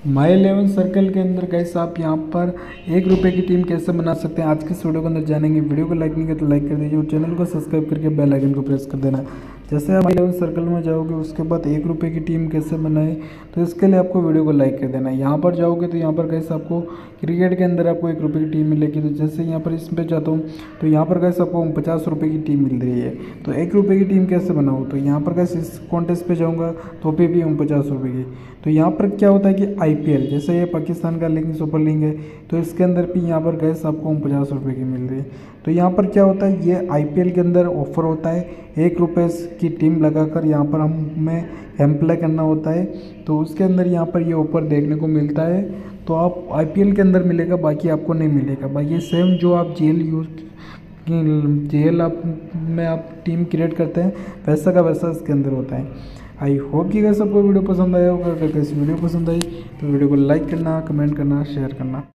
माई 11 circle के अंदर guys आप यहाँ पर 1 रुपये की टीम कैसे बना सकते हैं आज के इस वीडियो के अंदर जानेंगे। वीडियो को लाइक नहीं किया तो लाइक कर दीजिए और चैनल को सब्सक्राइब करके बेल आइकन को प्रेस कर देना। जैसे आप माई 11 सर्कल में जाओगे उसके बाद 1 रुपये की टीम कैसे बनाए तो इसके लिए आपको वीडियो को लाइक कर देना है। यहाँ पर जाओगे तो यहाँ पर गाइस आपको क्रिकेट के अंदर आपको 1 रुपये की टीम मिलेगी। तो जैसे यहाँ पर इस पर जाता हूँ तो यहाँ पर गाइस आपको 50 रुपये की टीम मिल रही है। तो 1 रुपये की टीम कैसे बनाऊँ तो यहाँ पर गाइस इस कॉन्टेस्ट पे जाऊँगा तो पे भी हूँ 50 रुपये की। तो यहाँ पर क्या होता है कि IPL जैसे ये पाकिस्तान का लीग सुपर लीग है तो इसके अंदर भी यहाँ पर गैस आपको 50 रुपये की मिल रही है। तो यहाँ पर क्या होता है ये IPL के अंदर ऑफर होता है 1 रुपये की टीम लगाकर यहाँ पर हमें एम्प्लॉय करना होता है। तो उसके अंदर यहाँ पर ये ऑफर देखने को मिलता है। तो आप IPL के अंदर मिलेगा बाकी आपको नहीं मिलेगा। बाकी सेम जो आप जेल आप में आप टीम क्रिएट करते हैं वैसा का वैसा इसके अंदर होता है। आई होप कि अगर सबको वीडियो पसंद आया होगा। अगर किसी वीडियो पसंद आई तो वीडियो को लाइक करना, कमेंट करना, शेयर करना।